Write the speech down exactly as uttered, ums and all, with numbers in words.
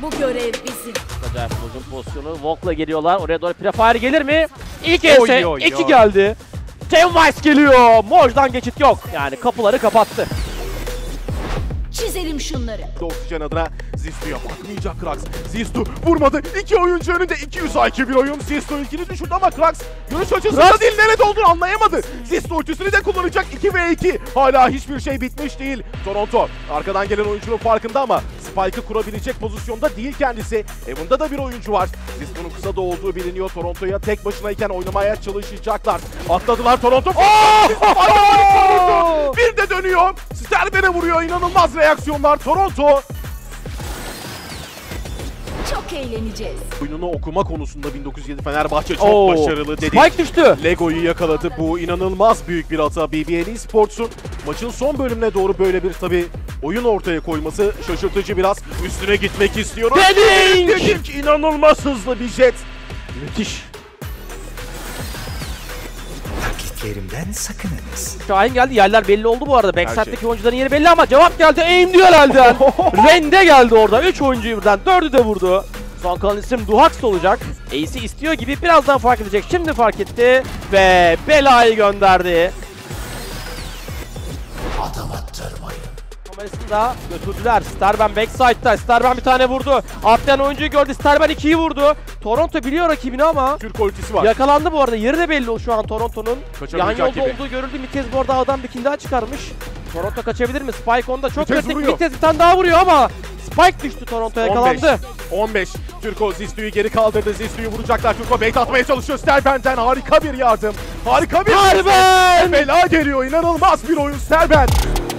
Bu görev bizim. Acayip uzun pozisyonu. Walk'la geliyorlar. Oraya doğru prefire gelir mi? İlk ese. Oy, oy, iki oy. geldi. Teamwise geliyor. Moj'dan geçit yok. Yani kapıları kapattı. Çizelim şunları. Oksijen adına Zistu'ya bakmayacak Krax. Zistu vurmadı. İki oyuncu önünde iki yüz I Q bir oyun. Zistu ilkini düşürdü ama Krax görüş açısında Krax. değil, nerede olduğunu anlayamadı. Zistu ultisini de kullanacak. iki ve iki. Hala hiçbir şey bitmiş değil. Toronto arkadan gelen oyuncunun farkında ama Spike'ı kurabilecek pozisyonda değil kendisi. Heaven'da da bir oyuncu var. Zistu'nun kısa da olduğu biliniyor. Toronto'ya tek başınayken oynamaya çalışacaklar. Atladılar Toronto. Oh! Bir de dönüyor. Sterben'e vuruyor. İnanılmaz reaksiyonlar. Toronto Çok eğleneceğiz. oyununu okuma konusunda bin dokuz yüz yedi Fenerbahçe çok Oo. başarılı dedik. Spike düştü. Lego'yu yakaladı. Bu inanılmaz büyük bir hata. B B L Esports'un maçın son bölümüne doğru böyle bir tabi oyun ortaya koyması şaşırtıcı biraz. Üstüne gitmek istiyoruz. Dedik! Dedik! İnanılmaz hızlı bir jet. Müthiş. Taktiklerimden sakınınız. Şahin geldi. Yerler belli oldu bu arada. şey. Backside'deki oyuncuların yeri belli ama cevap geldi. Aim diyor elden. Rende geldi orada. üç oyuncuyu birden. dördü de vurdu. Son kalan isim Duhax olacak. Ace'i istiyor gibi birazdan fark edecek. Şimdi fark etti. Ve belayı gönderdi. Adım attırmayın. Kamerasını da götürdüler. Sterben backside'da. Sterben bir tane vurdu. Atlayan oyuncuyu gördü. Sterben ikiyi vurdu. Toronto biliyor rakibini ama Türk ultisi var. yakalandı bu arada. Yeri de belli şu an Toronto'nun. Yan Kaçamayacak yolda gibi. olduğu görüldü. Mitez bu arada adam bir kill daha çıkarmış. Toronto kaçabilir mi? Spike onda çok Mitez kritik. vuruyor. Mitez bir tane daha vuruyor ama Spike düştü, Toronto yakalandı. on beş. Türko Zistu'yu geri kaldırdı. Zistu'yu vuracaklar. Türko bait atmaya çalışıyor. Sterben'den harika bir yardım. Harika bir Sterben! bela geliyor. İnanılmaz bir oyun Sterben.